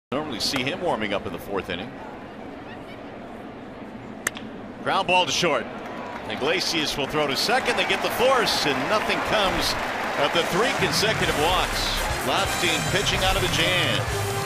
Normally see him warming up in the fourth inning. Ground ball to short. Iglesias will throw to second. They get the force, and nothing comes of the 3 consecutive walks. Lobstein pitching out of the jam.